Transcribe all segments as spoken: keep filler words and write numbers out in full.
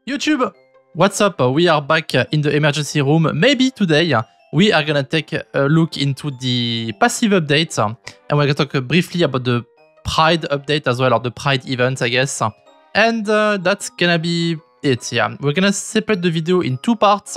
YouTube, what's up? We are back in the emergency room. Maybe today we are gonna take a look into the passive update and we're gonna talk briefly about the Pride update as well, or the Pride event, I guess. And uh, that's gonna be it, yeah. We're gonna separate the video in two parts.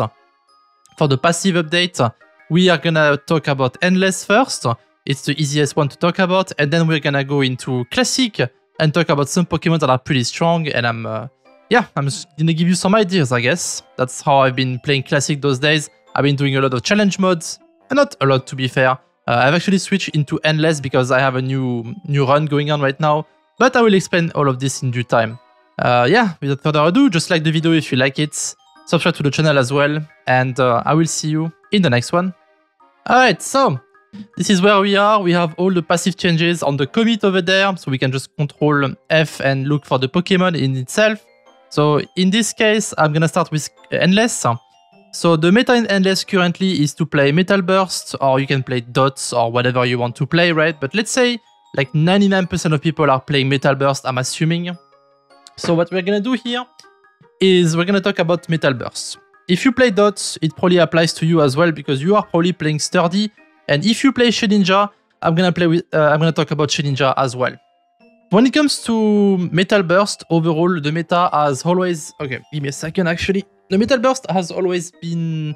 For the passive update, we are gonna talk about Endless first. It's the easiest one to talk about. And then we're gonna go into Classic and talk about some Pokemon that are pretty strong. And I'm, uh, yeah, I'm just gonna give you some ideas, I guess. That's how I've been playing Classic those days. I've been doing a lot of challenge modes. And not a lot, to be fair. Uh, I've actually switched into Endless because I have a new, new run going on right now. But I will explain all of this in due time. Uh, yeah, without further ado, just like the video if you like it. Subscribe to the channel as well. And uh, I will see you in the next one. Alright, so this is where we are. We have all the passive changes on the commit over there. So we can just control F and look for the Pokemon in itself. So in this case, I'm gonna start with Endless. So the meta in Endless currently is to play Metal Burst, or you can play Dots or whatever you want to play, right? But let's say like ninety-nine percent of people are playing Metal Burst, I'm assuming. So what we're gonna do here is we're gonna talk about Metal Burst. If you play Dots, it probably applies to you as well because you are probably playing Sturdy. And if you play Shedinja, I'm gonna play with. Uh, I'm gonna talk about Shedinja as well. When it comes to Metal Burst, overall, the meta has always... Okay, give me a second, actually. The Metal Burst has always been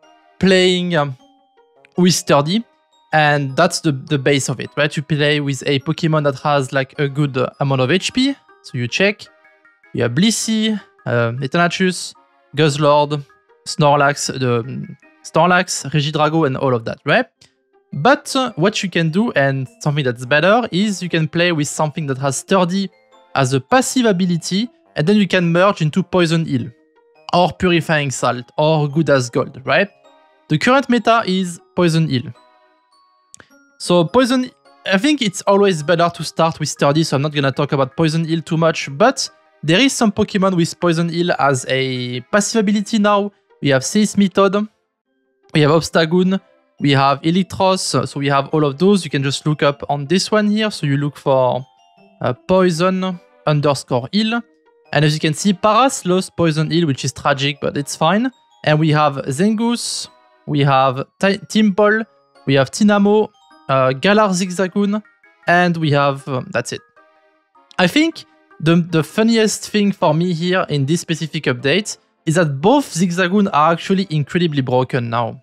playing um, with Sturdy, and that's the, the base of it, right? You play with a Pokemon that has like a good uh, amount of H P, so you check. You have Blissey, uh, Eternatus, Guzzlord, Snorlax, the um, Snorlax, Regidrago, and all of that, right? But uh, what you can do, and something that's better, is you can play with something that has Sturdy as a passive ability, and then you can merge into Poison Heal, or Purifying Salt, or Good as Gold, right? The current meta is Poison Heal. So Poison, I think it's always better to start with Sturdy, so I'm not gonna talk about Poison Heal too much, but there is some Pokemon with Poison Heal as a passive ability now. We have Seismitoad, we have Obstagoon, we have Eelektross, so we have all of those. You can just look up on this one here. So you look for uh, Poison underscore Heal. And as you can see, Paras lost Poison Heal, which is tragic, but it's fine. And we have Zengus, we have Timpole, we have Tinamo, uh, Galar Zigzagoon, and we have, um, that's it. I think the, the funniest thing for me here in this specific update is that both Zigzagoon are actually incredibly broken now.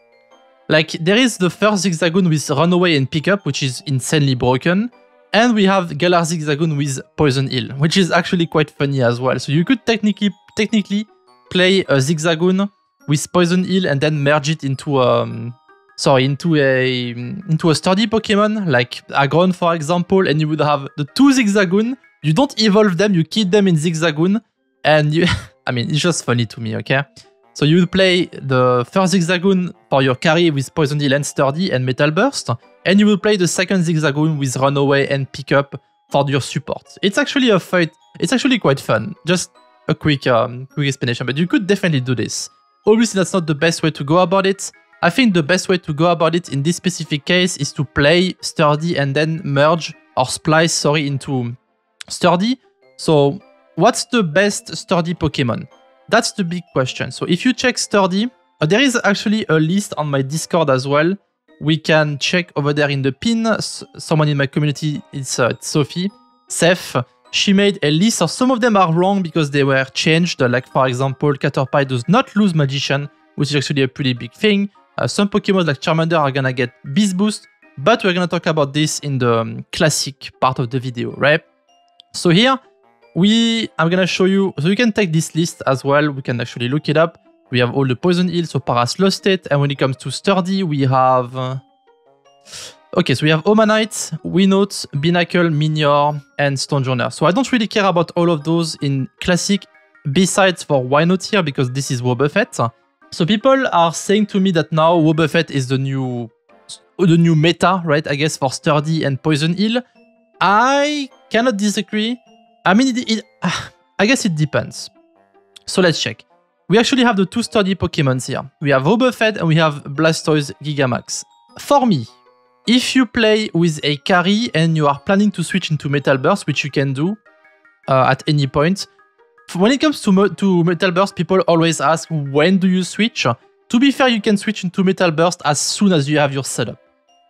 Like, there is the first Zigzagoon with Runaway and Pickup, which is insanely broken. And we have Galar Zigzagoon with Poison Heal, which is actually quite funny as well. So you could technically technically play a Zigzagoon with Poison Heal and then merge it into um sorry into a into a sturdy Pokemon like Aggron, for example, and you would have the two Zigzagoon. You don't evolve them, you keep them in Zigzagoon, and you I mean, it's just funny to me, okay? So you would play the first Zigzagoon for your carry with Poison Heal and Sturdy and Metal Burst, and you will play the second Zigzagoon with Runaway and Pickup for your support. It's actually a fight. It's actually quite fun. Just a quick, um, quick explanation, but you could definitely do this. Obviously, that's not the best way to go about it. I think the best way to go about it in this specific case is to play Sturdy and then merge or splice, sorry, into Sturdy. So, what's the best Sturdy Pokemon? That's the big question. So if you check Sturdy, uh, there is actually a list on my Discord as well. We can check over there in the pin. S someone in my community, it's uh, Sophie, Seth. She made a list. So some of them are wrong because they were changed. Like for example, Caterpie does not lose Magician, which is actually a pretty big thing. Uh, some Pokemon like Charmander are gonna get Beast Boost, but we're gonna talk about this in the um, classic part of the video, right? So here, We, I'm gonna show you, so you can take this list as well, we can actually look it up. We have all the Poison Heal, so Paras lost it, and when it comes to Sturdy, we have... Uh, okay, so we have Omanite, Winnoth, Binacle, Minior, and Stonejourner. So I don't really care about all of those in Classic, besides for Winnoth here, because this is Wobbuffet. So people are saying to me that now Wobbuffet is the new, the new meta, right, I guess, for Sturdy and Poison Heal. I cannot disagree. I mean, it, it, uh, I guess it depends. So let's check. We actually have the two Sturdy Pokemons here. We have Wobbuffet and we have Blastoise Gigamax. For me, if you play with a carry and you are planning to switch into Metal Burst, which you can do uh, at any point, when it comes to, to Metal Burst, people always ask, when do you switch? To be fair, you can switch into Metal Burst as soon as you have your setup.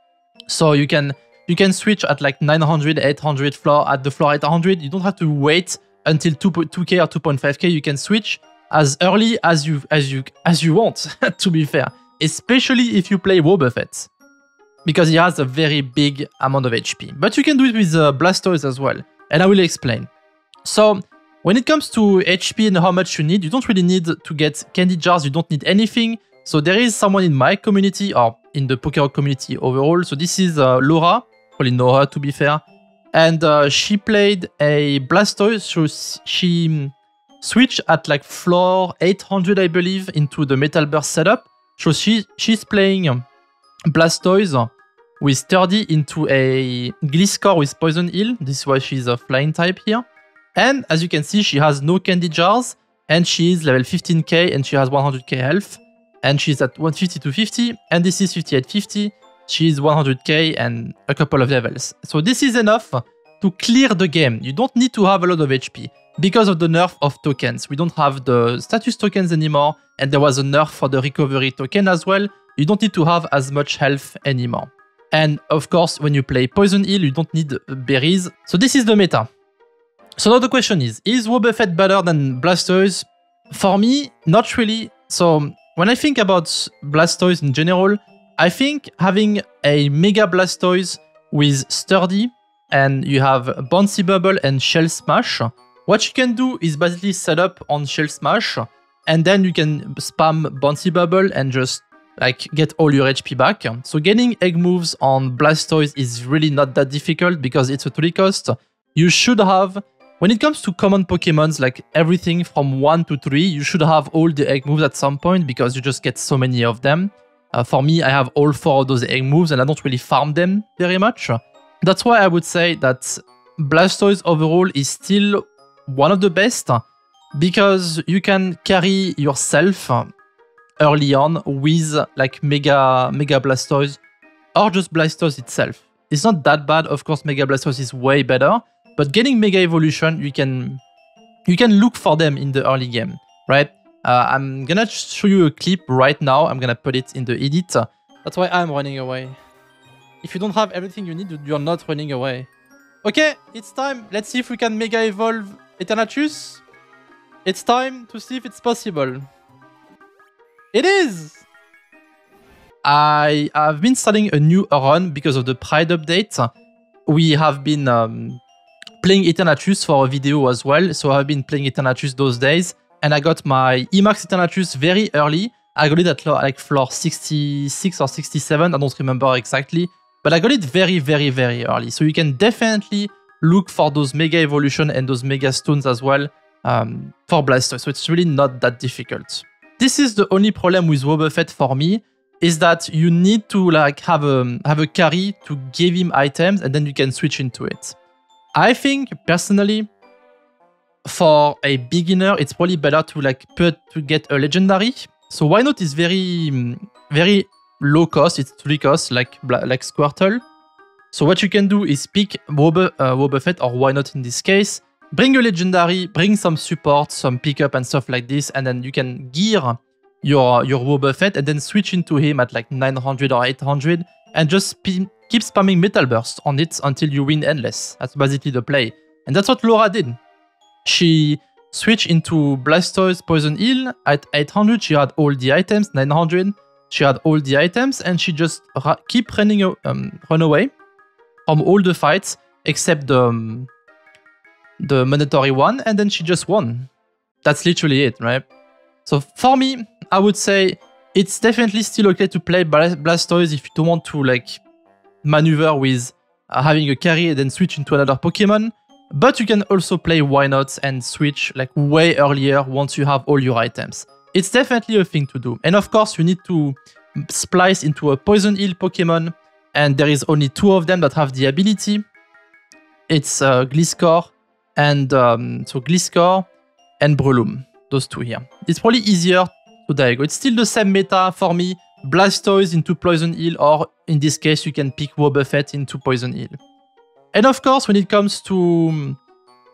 So you can you can switch at like nine hundred, eight hundred floor, at the floor eight hundred. You don't have to wait until two K or two point five K. You can switch as early as you as you as you want, to be fair. Especially if you play Wobbuffet, because he has a very big amount of H P. But you can do it with uh, Blastoise as well, and I will explain. So when it comes to H P and how much you need, you don't really need to get candy jars, you don't need anything. So there is someone in my community, or in the Pokerok community overall. So this is uh, Laura, probably know her to be fair. And uh, she played a Blastoise, so she switched at like floor eight hundred, I believe, into the Metal Burst setup. So she, she's playing Blastoise with Sturdy into a Gliscor with Poison Eel. This is why she's a flying type here. And as you can see, she has no candy jars, and she is level fifteen K, and she has one hundred K health, and she's at one fifty to fifty, and this is fifty-eight fifty. She is one hundred K and a couple of levels. So this is enough to clear the game. You don't need to have a lot of H P because of the nerf of tokens. We don't have the status tokens anymore, and there was a nerf for the recovery token as well. You don't need to have as much health anymore. And of course, when you play Poison Eel, you don't need berries. So this is the meta. So now the question is, is Wobbuffet better than Blastoise? For me, not really. So when I think about Blastoise in general, I think having a Mega Blastoise with Sturdy, and you have Bouncy Bubble and Shell Smash, what you can do is basically set up on Shell Smash, and then you can spam Bouncy Bubble and just like get all your H P back. So getting egg moves on Blastoise is really not that difficult because it's a three cost. You should have, when it comes to common Pokemons, like everything from one to three, you should have all the egg moves at some point because you just get so many of them. Uh, for me, I have all four of those egg moves and I don't really farm them very much. That's why I would say that Blastoise overall is still one of the best because you can carry yourself early on with like Mega, Mega Blastoise or just Blastoise itself. It's not that bad. Of course, Mega Blastoise is way better. But getting Mega Evolution, you can you can look for them in the early game, right? Uh, I'm gonna show you a clip right now. I'm gonna put it in the edit. That's why I'm running away. If you don't have everything you need, you're not running away. Okay, it's time. Let's see if we can Mega Evolve Eternatus. It's time to see if it's possible. It is! I have been starting a new run because of the Pride update. We have been um, playing Eternatus for a video as well, so I've been playing Eternatus those days, and I got my E MAX Eternatus very early. I got it at like floor sixty-six or sixty-seven, I don't remember exactly, but I got it very, very, very early. So you can definitely look for those Mega Evolution and those Mega Stones as well um, for Blastoise, so it's really not that difficult. This is the only problem with Wobbuffet for me, is that you need to like have a, have a carry to give him items and then you can switch into it. I think personally, for a beginner, it's probably better to like put to get a legendary. So why not is very very low cost. It's three cost like like Squirtle. So what you can do is pick Wob uh, Wobbuffet, or why not in this case, bring a legendary, bring some support, some pickup and stuff like this, and then you can gear your your Wobbuffet and then switch into him at like nine hundred or eight hundred and just keep spamming Metal Burst on it until you win endless. That's basically the play. And that's what Laura did. She switched into Blastoise Poison Eel at eight hundred. She had all the items, nine hundred. She had all the items and she just keep running um, run away from all the fights except the, um, the mandatory one, and then she just won. That's literally it, right? So for me, I would say it's definitely still okay to play Blastoise if you don't want to like maneuver with uh, having a carry and then switch into another Pokemon. But you can also play Why Not and switch like way earlier once you have all your items. It's definitely a thing to do. And of course, you need to splice into a Poison Eel Pokemon, and there is only two of them that have the ability. It's uh, Gliscor and um, so Gliscor and Breloom. Those two here. It's probably easier to Diego. It's still the same meta for me. Blastoise into Poison Eel, or in this case, you can pick Wobbuffet into Poison Eel. And of course, when it comes to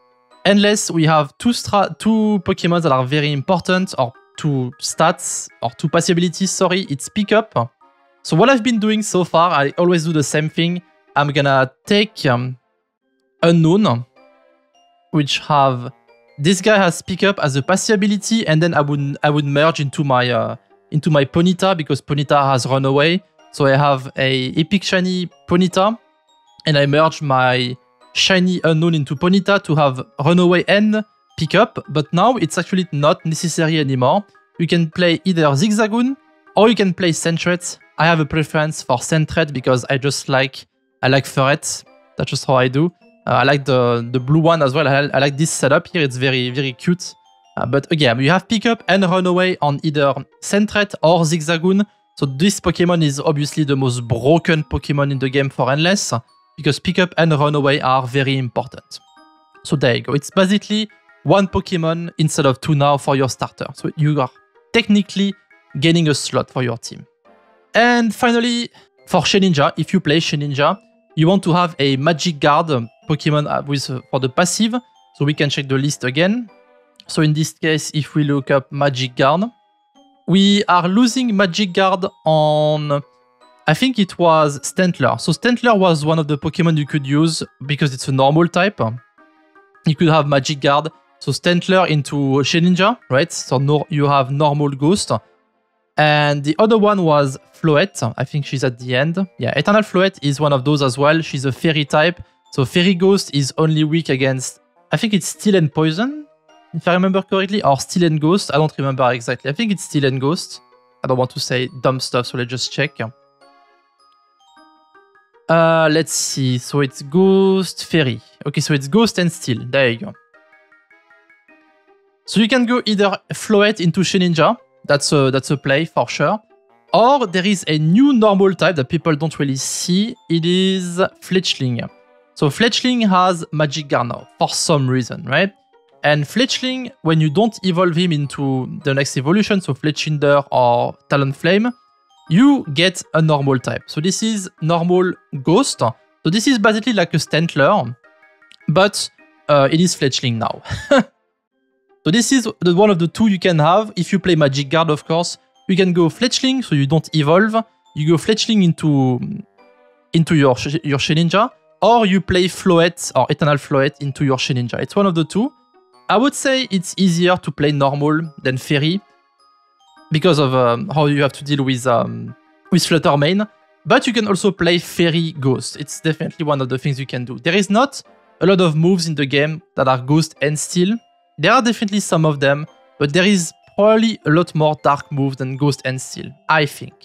Endless, we have two stra two Pokemon that are very important, or two stats, or two passive abilities, sorry. It's Pickup. So what I've been doing so far, I always do the same thing. I'm gonna take um, Unknown, which have this guy has Pickup as a passive ability, and then I would I would merge into my uh, into my Ponyta because Ponyta has Runaway. So I have a Epic Shiny Ponyta, and I merge my Shiny Unknown into Ponyta to have Runaway and Pickup. But now it's actually not necessary anymore. You can play either Zigzagoon or you can play Sentret. I have a preference for Sentret because I just like I like Ferret. That's just how I do. Uh, I like the, the blue one as well. I, I like this setup here. It's very, very cute. Uh, but again, you have Pickup and Runaway on either Sentret or Zigzagoon. So this Pokemon is obviously the most broken Pokemon in the game for Endless because Pickup and Runaway are very important. So there you go. It's basically one Pokemon instead of two now for your starter. So you are technically gaining a slot for your team. And finally, for Shedinja, if you play Shedinja, you want to have a Magic Guard Pokemon with uh, for the passive. So we can check the list again. So in this case, if we look up Magic Guard, we are losing Magic Guard on, I think it was Stantler. So Stantler was one of the Pokemon you could use because it's a normal type. You could have Magic Guard. So Stantler into Shedinja, right? So no, you have normal Ghost. And the other one was Floette. I think she's at the end. Yeah, Eternal Floette is one of those as well. She's a Fairy type. So Fairy Ghost is only weak against, I think it's Steel and Poison, if I remember correctly, or Steel and Ghost. I don't remember exactly. I think it's Steel and Ghost. I don't want to say dumb stuff, so let's just check. Uh, let's see. So it's Ghost, Fairy. Okay, so it's Ghost and Steel. There you go. So you can go either Floette into Shedinja. That's a, that's a play for sure. Or there is a new normal type that people don't really see. It is Fletchling. So Fletchling has Magic Guard now for some reason, right? And Fletchling, when you don't evolve him into the next evolution, so Fletchinder or Talonflame, you get a normal type. So this is normal Ghost. So this is basically like a Stantler, but uh, it is Fletchling now. So this is the, one of the two you can have. If you play Magic Guard, of course, you can go Fletchling, so you don't evolve. You go Fletchling into, into your, your Shedinja, or you play Floette or Eternal Floette into your Shedinja. It's one of the two. I would say it's easier to play normal than Fairy because of um, how you have to deal with, um, with Flutter Mane. But you can also play Fairy Ghost. It's definitely one of the things you can do. There is not a lot of moves in the game that are Ghost and Steel. There are definitely some of them, but there is probably a lot more dark moves than Ghost and Steel, I think.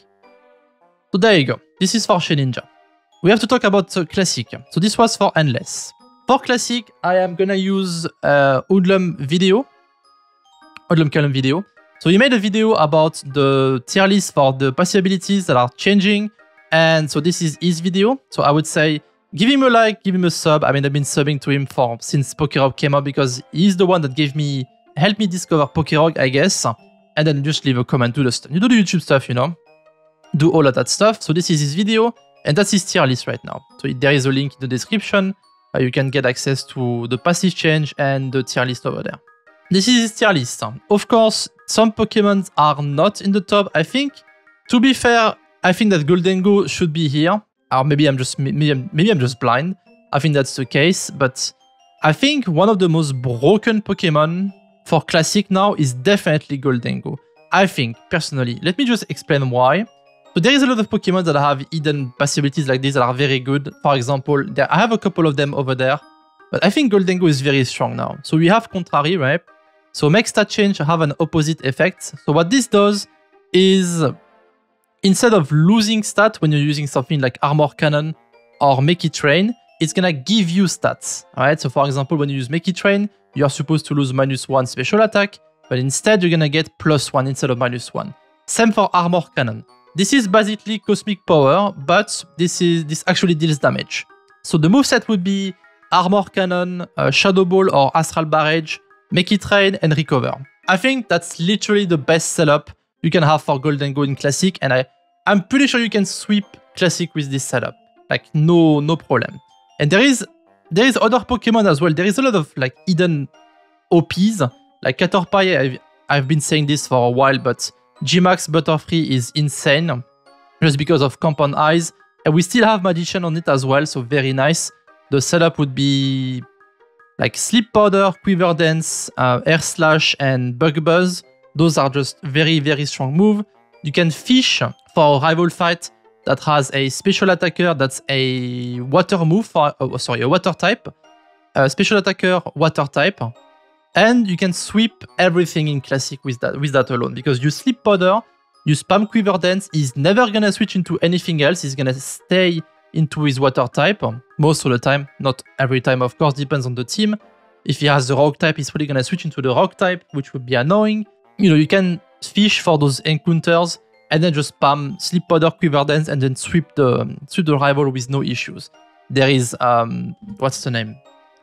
So there you go. This is for Shedinja. We have to talk about uh, Classic. So this was for Endless. For Classic, I am gonna use uh, Hoodlum video. Hoodlum Column video. So he made a video about the tier list for the passive abilities that are changing. And so this is his video. So I would say, give him a like, give him a sub. I mean, I've been subbing to him for since Pokerog came out because he's the one that gave me, helped me discover Pokerog, I guess. And then just leave a comment, do the stuff. You do the YouTube stuff, you know. Do all of that stuff. So this is his video. And that's his tier list right now. So there is a link in the description. Uh, you can get access to the passive change and the tier list over there. This is his tier list. Of course, some Pokemon are not in the top. I think, to be fair, I think that Gholdengo should be here. Or maybe I'm just maybe I'm, maybe I'm just blind. I think that's the case. But I think one of the most broken Pokemon for Classic now is definitely Gholdengo. I think, personally. Let me just explain why. So there is a lot of Pokemon that have hidden passibilities like this that are very good. For example, there, I have a couple of them over there. But I think Gholdengo is very strong now. So we have Contrary, right? So make stat change have an opposite effect. So what this does is, instead of losing stat when you're using something like Armor Cannon or Make It Rain, it's gonna give you stats. Alright, so for example, when you use Make It Rain, you are supposed to lose minus one special attack, but instead you're gonna get plus one instead of minus one. Same for Armor Cannon. This is basically Cosmic Power, but this is this actually deals damage. So the moveset would be Armor Cannon, uh, Shadow Ball or Astral Barrage, Make It Rain, and Recover. I think that's literally the best setup you can have for Gholdengo in Classic, and I, I'm pretty sure you can sweep Classic with this setup. Like, no, no problem. And there is there is other Pokemon as well. There is a lot of like hidden O Ps. Like Caterpie, I've, I've been saying this for a while, but G max Butterfree is insane just because of Compound Eyes. And we still have Magician on it as well, so very nice. The setup would be like Sleep Powder, Quiver Dance, uh, Air Slash, and Bug Buzz. Those are just very, very strong moves. You can fish for a rival fight that has a special attacker that's a water move, for, oh, sorry, a water type. A special attacker, water type. And you can sweep everything in Classic with that, with that alone. Because you Sleep Powder, you spam Quiver Dance, he's never gonna switch into anything else. He's gonna stay into his water type most of the time. Not every time, of course, depends on the team. If he has the rock type, he's probably gonna switch into the rock type, which would be annoying. You know, you can fish for those encounters and then just spam Sleep Powder, Quiver Dance, and then sweep the sweep the rival with no issues. There is um, what's the name?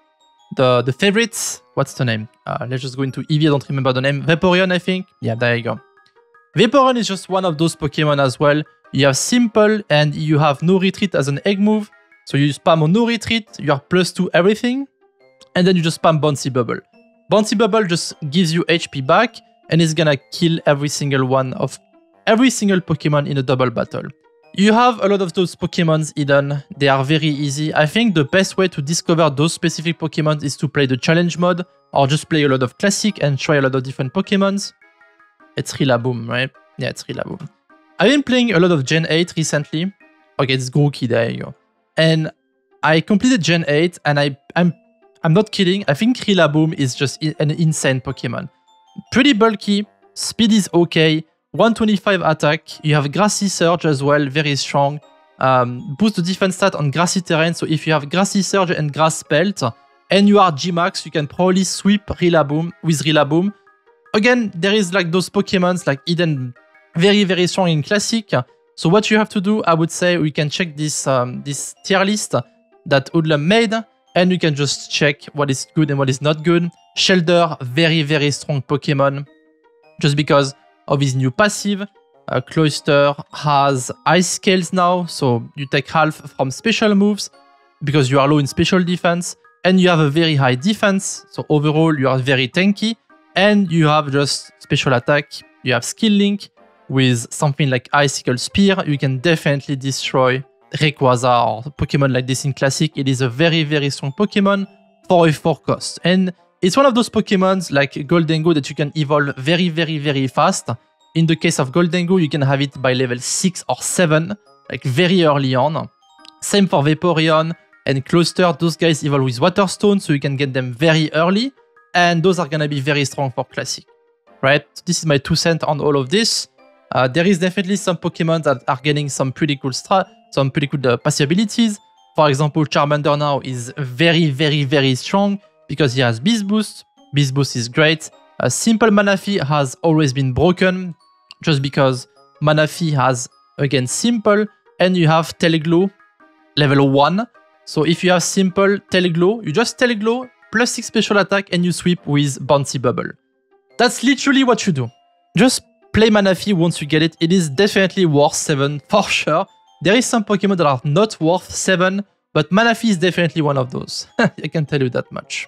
The the favorites. What's the name? Uh, let's just go into Eevee. I don't remember the name. Vaporeon, I think. Yeah, there you go. Vaporeon is just one of those Pokemon as well. You have Simple and you have No Retreat as an egg move. So you spam on No Retreat, you are plus two everything, and then you just spam Bouncy Bubble. Bouncy Bubble just gives you H P back, and it's gonna kill every single one of every single Pokemon in a double battle. You have a lot of those Pokemons hidden. They are very easy. I think the best way to discover those specific Pokemon is to play the challenge mode, or just play a lot of Classic and try a lot of different Pokemons. It's Rillaboom, right? Yeah, it's Rillaboom. I've been playing a lot of Gen eight recently. Okay, it's Grookey, there you go. And I completed Gen eight, and I, I'm I'm not kidding. I think Rillaboom is just an insane Pokemon. Pretty bulky, speed is okay, one twenty-five attack. You have Grassy Surge as well, very strong. Um, boost the defense stat on grassy terrain, so if you have Grassy Surge and Grass Pelt, and you are G max, you can probably sweep Rillaboom with Rillaboom. Again, there is like those Pokemons like hidden very, very strong in Classic. So what you have to do, I would say, we can check this um, this tier list that Hoodlum made, and you can just check what is good and what is not good. Shellder, very, very strong Pokemon, just because of his new passive. Uh, Cloyster has Ice Scales now, so you take half from special moves, because you are low in special defense, and you have a very high defense, so overall you are very tanky, and you have just special attack, you have Skill Link. With something like Icicle Spear, you can definitely destroy Rayquaza or Pokemon like this in Classic. It is a very, very strong Pokemon for a four cost. And it's one of those Pokemons like Goldengo that you can evolve very, very, very fast. In the case of Goldengo, you can have it by level six or seven, like very early on. Same for Vaporeon and Cloyster. Those guys evolve with Water Stone, so you can get them very early. And those are gonna be very strong for Classic, right? This is my two cents on all of this. Uh, there is definitely some Pokemon that are getting some pretty cool strat, some pretty cool uh, passive abilities. For example, Charmander now is very, very, very strong because he has Beast Boost. Beast Boost is great. Uh, Simple Manaphy has always been broken just because Manaphy has, again, Simple, and you have Teleglow level one. So if you have Simple Teleglow, you just Teleglow plus six special attack and you sweep with Bouncy Bubble. That's literally what you do. Just play Manaphy once you get it. It is definitely worth seven for sure. There is some Pokemon that are not worth seven, but Manaphy is definitely one of those. I can tell you that much.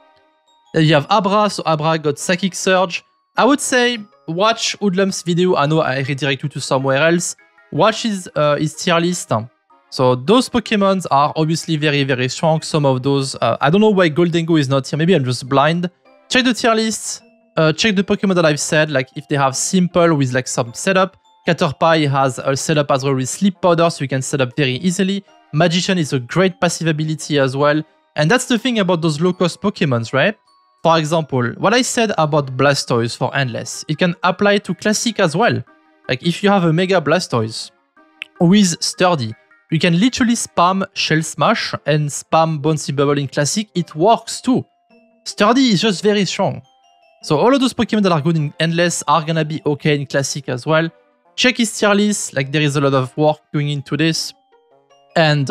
Then you have Abra, so Abra got Psychic Surge. I would say watch Hoodlum's video. I know I redirect you to somewhere else. Watch his, uh, his tier list. So those Pokemons are obviously very, very strong. Some of those, uh, I don't know why Goldengo is not here. Maybe I'm just blind. Check the tier list. Uh, check the Pokemon that I've said, like if they have Simple with like some setup. Caterpie has a setup as well with Sleep Powder, so you can set up very easily. Magician is a great passive ability as well. And that's the thing about those low-cost Pokemons, right? For example, what I said about Blastoise for Endless, it can apply to Classic as well. Like if you have a Mega Blastoise with Sturdy, you can literally spam Shell Smash and spam Bouncy Bubble in Classic. It works too. Sturdy is just very strong. So all of those Pokemon that are good in Endless are gonna be okay in Classic as well. Check his tier list, like there is a lot of work going into this. And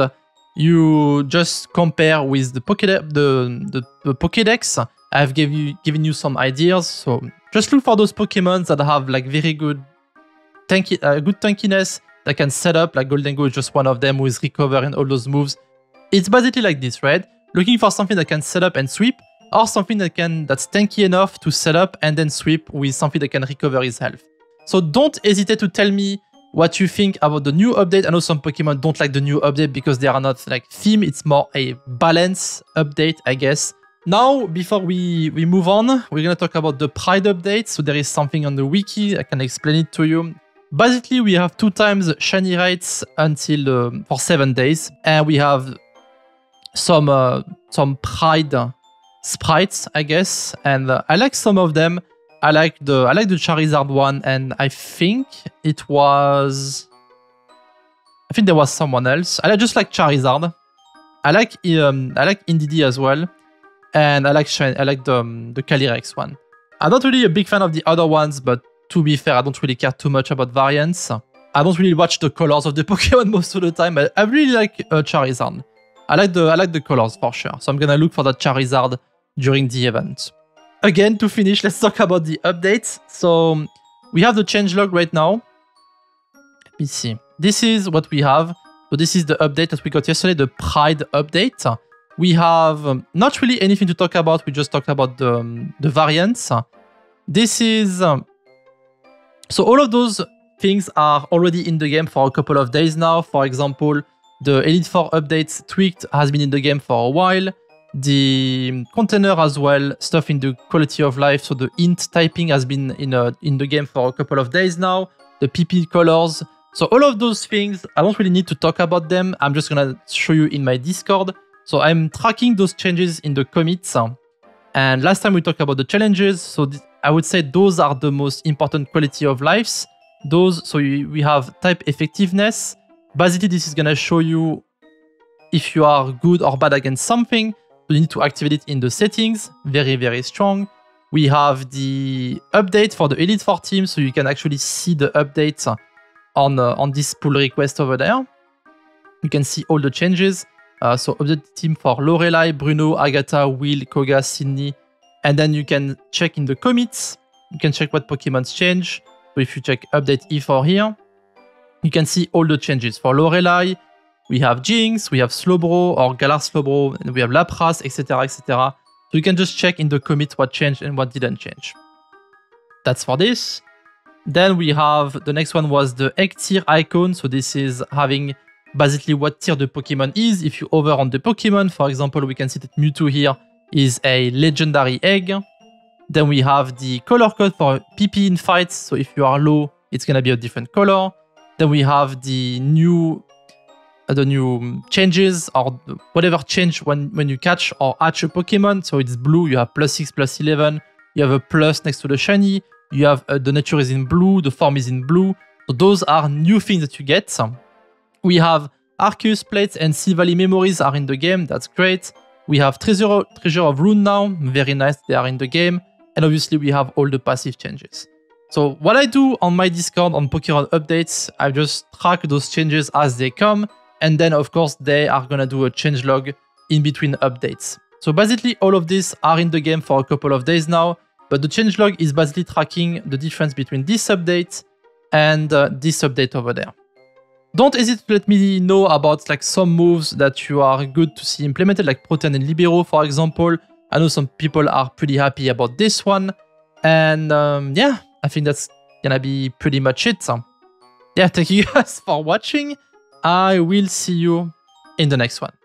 you just compare with the, Pokédex, the, the, the Pokédex. I've give you, given you some ideas, so just look for those Pokemon that have like very good, tanky, uh, good tankiness that can set up, like Goldengo is just one of them with Recover and all those moves. It's basically like this, right? looking for something that can set up and sweep, or something that can that's tanky enough to set up and then sweep with something that can recover his health. So don't hesitate to tell me what you think about the new update. I know some Pokemon don't like the new update because they are not like theme, it's more a balance update, I guess. Now, before we, we move on, we're gonna talk about the Pride update. So there is something on the wiki, I can explain it to you. Basically, we have two times shiny rates until uh, for seven days, and we have some uh, some Pride sprites, I guess, and uh, I like some of them. I like the I like the Charizard one, and I think it was I think there was someone else. I just like Charizard. I like um I like Indeedee as well, and I like I like the um, the Calyrex one. I'm not really a big fan of the other ones, but to be fair, I don't really care too much about variants. I don't really watch the colors of the Pokemon most of the time, but I really like uh, Charizard. I like the I like the colors for sure, so I'm gonna look for that Charizard during the event. Again, to finish, let's talk about the updates. So we have the changelog right now. Let me see. This is what we have. So this is the update that we got yesterday, the Pride update. We have um, not really anything to talk about. We just talked about the, um, the variants. This is... Um, so all of those things are already in the game for a couple of days now. For example, the Elite Four updates tweaked has been in the game for a while. The container as well, stuff in the quality of life, so the int typing has been in a, in the game for a couple of days now. The P P colors, so all of those things, I don't really need to talk about them. I'm just gonna show you in my Discord. So I'm tracking those changes in the commits. And last time we talked about the challenges, so I would say those are the most important quality of lives. Those, so we have type effectiveness. Basically, this is gonna show you if you are good or bad against something. You need to activate it in the settings, very, very strong. We have the update for the Elite Four team, so you can actually see the updates on, uh, on this pull request over there. You can see all the changes. Uh, so update team for Lorelei, Bruno, Agatha, Will, Koga, Sydney. And then you can check in the commits. You can check what Pokemons change. So if you check update E four here, you can see all the changes. For Lorelei, we have Jinx, we have Slowbro or Galar Slowbro, and we have Lapras, et cetera, et cetera. So you can just check in the commit what changed and what didn't change. That's for this. Then we have, the next one was the egg tier icon. So this is having basically what tier the Pokemon is. If you hover on the Pokemon, for example, we can see that Mewtwo here is a legendary egg. Then we have the color code for P P in fights. So if you are low, it's going to be a different color. Then we have the new the new changes or whatever change when, when you catch or hatch a Pokemon. So it's blue, you have plus six, plus eleven. You have a plus next to the shiny. You have uh, the nature is in blue, the form is in blue. So those are new things that you get. We have Arceus plates and Sea Valley memories are in the game. That's great. We have Treasure, Treasure of Rune now. Very nice, they are in the game. And obviously we have all the passive changes. So what I do on my Discord on Pokemon updates, I just track those changes as they come. And then, of course, they are going to do a changelog in between updates. So basically, all of these are in the game for a couple of days now. But the changelog is basically tracking the difference between this update and uh, this update over there. Don't hesitate to let me know about like some moves that you are good to see implemented, like Protean and Libero, for example. I know some people are pretty happy about this one. And um, yeah, I think that's going to be pretty much it. So, yeah, thank you guys for watching. I will see you in the next one.